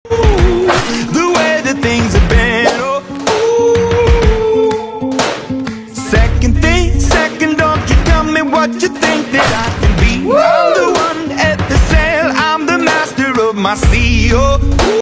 the way that things have been. Oh, second, don't you tell me what you think that I can be. I'm the one at the sail, I'm the master of my sea. Oh.